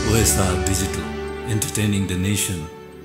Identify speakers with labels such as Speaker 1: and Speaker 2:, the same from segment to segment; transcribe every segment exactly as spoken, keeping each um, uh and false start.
Speaker 1: O S R Digital, entertaining the nation.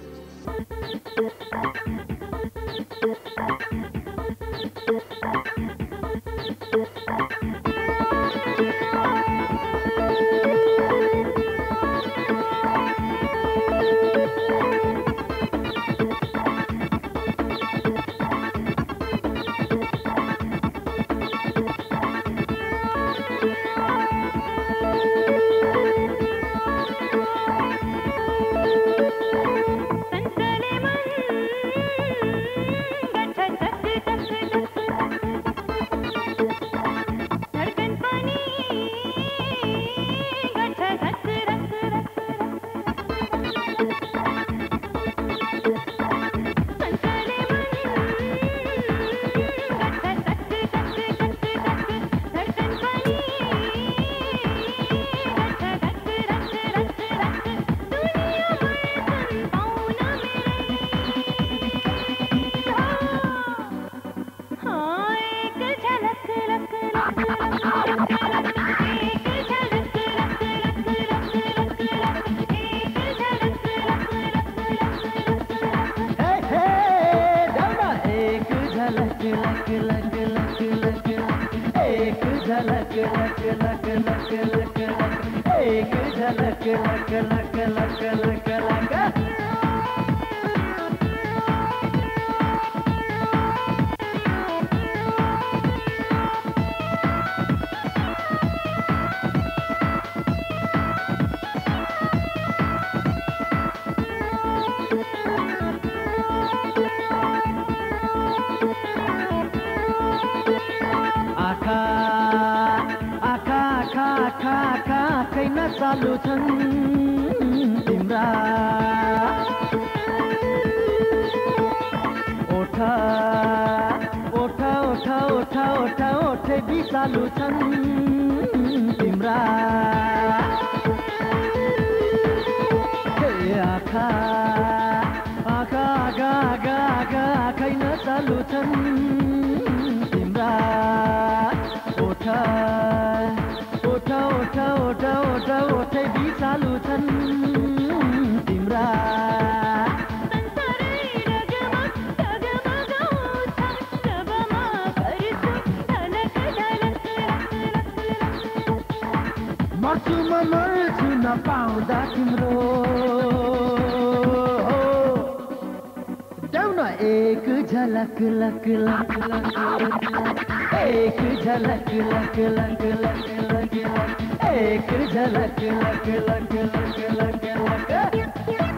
Speaker 2: चालु छन् तिम्रा ओठा ओठा ओठा ओठा ओठा ओठे बि चालु छन् तिम्रा हे आँखा आँखा आगा आगा आगा आँखै न चालु छन् तिम्रा ओठा ओठा ओठा ओठा ओठा ओठै बि चालु छन् तिम्रा मर्छु म मर्छु नपाउँदा तिम्रो देऊ न एक झलक लक लक लक एक झलक लक लक लक लक एक झलक लक लक लक लक लक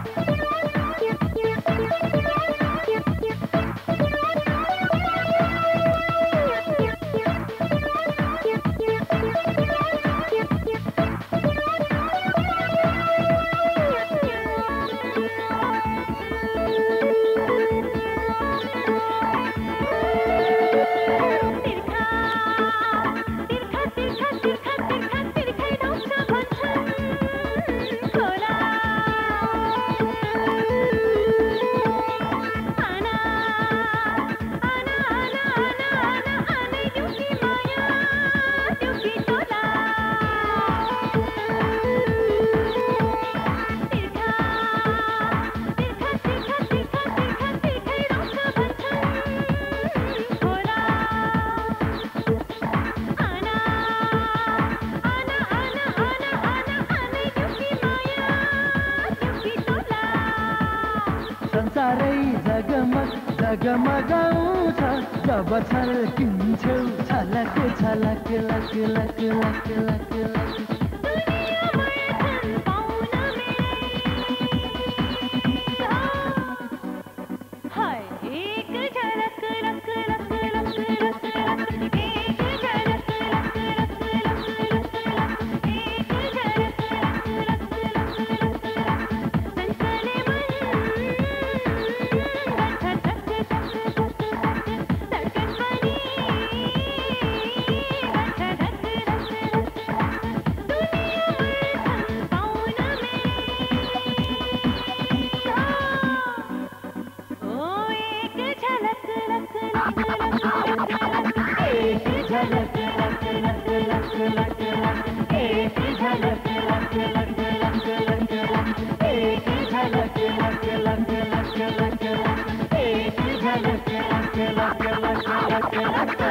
Speaker 2: जगमगाउँछ जब छल्किन्छौ छलक छलक लक लक लक लक लक